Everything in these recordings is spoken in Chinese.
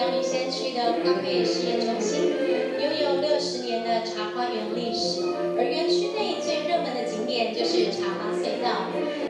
阳明山区的花卉实验中心，拥有60年的茶花园历史。而园区内最热门的景点就是茶花隧道。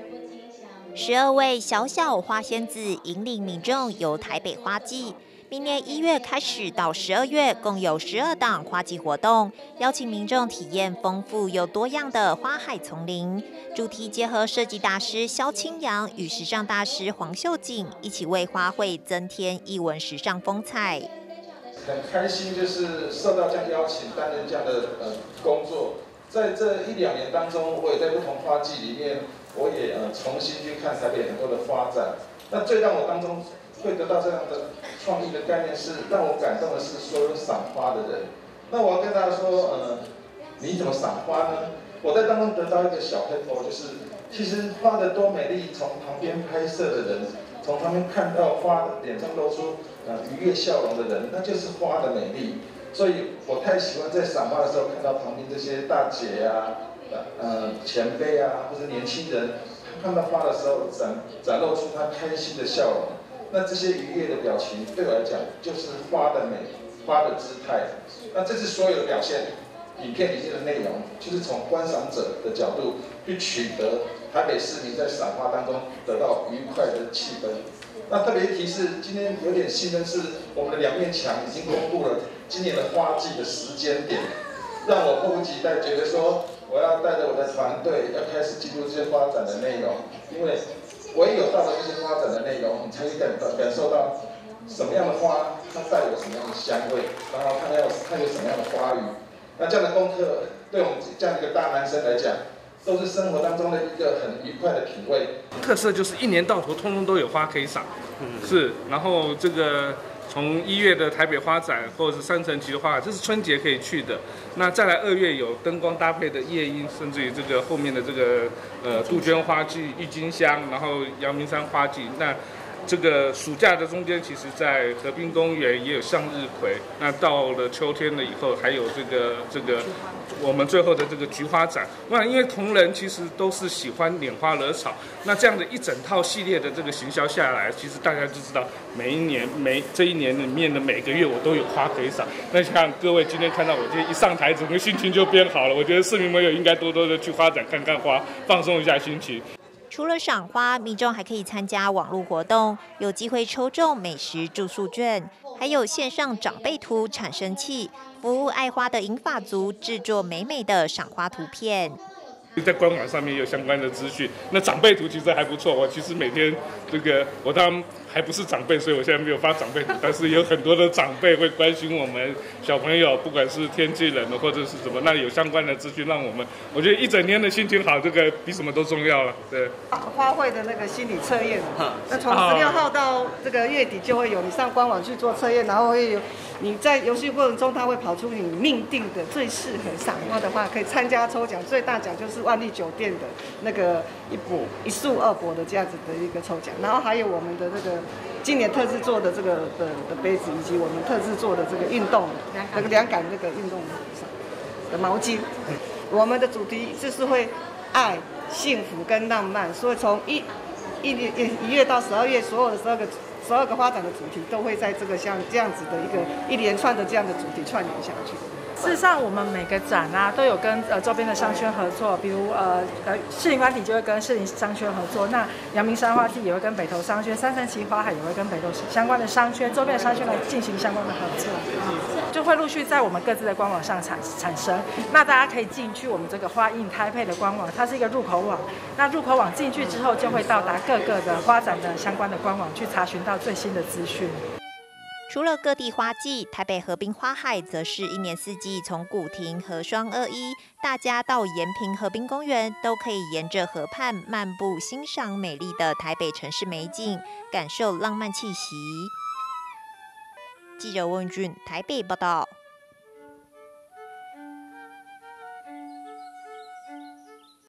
12位小小花仙子引领民众游台北花季。明年1月开始到12月，共有12档花季活动，邀请民众体验丰富又多样的花海丛林。主题结合设计大师萧清扬与时尚大师黄秀锦，一起为花卉增添艺文时尚风采。 很开心，就是受到这样邀请，担任这样的工作。在这1、2年当中，我也在不同花季里面，我也重新去看台北很多的花展。那最让我当中会得到这样的创意的概念是，让我感动的是所有赏花的人。那我要跟大家说，你怎么赏花呢？我在当中得到一个小 paper， 就是其实花的多美丽，从旁边拍摄的人，从旁边看到花脸上露出愉悦笑容的人，那就是花的美丽。所以我太喜欢在赏花的时候看到旁边这些大姐啊、前辈啊，或者年轻人，看到花的时候展露出他开心的笑容。那这些愉悦的表情对我来讲就是花的美，花的姿态。那这是所有的表现，影片里面的内容就是从观赏者的角度去取得台北市民在赏花当中得到愉快的气氛。那特别提示，今天有点兴奋是，我们的2面墙已经公布了今年的花季的时间点，让我迫不及待，觉得说我要带着我的团队要开始进入这些花展的内容，因为唯有到了这些花展的内容，你才会感受到什么样的花它带有什么样的香味，然后它有什么样的花语。那这样的功课对我们这样一个大男生来讲，都是生活当中的一个很愉快的品味。 特色就是1年到头通通都有花可以赏，是。然后这个从1月的台北花展，或者是3层级的花展，这是春节可以去的。那再来2月有灯光搭配的夜莺，甚至于这个后面的这个杜鹃花季、郁金香，然后阳明山花季。那这个暑假的中间，其实在河滨公园也有向日葵。那到了秋天了以后，还有这个我们最后的这个菊花展。那因为同仁其实都是喜欢拈花惹草，那这样的一整套系列的这个行销下来，其实大家就知道这一年里面的每个月我都有花可以赏。那像各位今天看到我今天一上台，整个心情就变好了。我觉得市民朋友应该多多的去花展看看花，放松一下心情。 除了赏花，民众还可以参加网络活动，有机会抽中美食住宿券，还有线上长辈图产生器，服务爱花的银发族制作美美的赏花图片。 在官网上面有相关的资讯，那长辈图其实还不错。我其实每天我当然还不是长辈，所以我现在没有发长辈图，但是有很多的长辈会关心我们小朋友，不管是天气冷的或者是什么，那有相关的资讯让我觉得一整天的心情好，这个比什么都重要了。对， 花卉的那个心理测验，那从16号到这个月底就会有，你上官网去做测验，然后会有你在游戏过程中，它会跑出你命定的最适合赏花的话，可以参加抽奖，最大奖就是万丽酒店的那个1束2博的这样子的一个抽奖，然后还有我们的这个今年特制做的这个的杯子，以及我们特制做的这个运动那个凉感那个运动的毛巾。我们的主题就是会爱、幸福跟浪漫，所以从1月到12月，所有的12个花展的主题都会在这个像这样子的一连串的这样的主题串联下去。 事实上，我们每个展都有跟周边的商圈合作，比如士林官邸就会跟士林商圈合作，那阳明山花季也会跟北投商圈，3层级花海也会跟北投相关的商圈、周边的商圈来进行相关的合作，就会陆续在我们各自的官网上产生。那大家可以进去我们这个花印台北的官网，它是一个入口网。那入口网进去之后，就会到达各个的花展的相关的官网，去查询到最新的资讯。 除了各地花季，台北河滨花海则是1年4季，从古亭、河双21，大家到延平河滨公园，都可以沿着河畔漫步，欣赏美丽的台北城市美景，感受浪漫气息。记者温俊台北报道。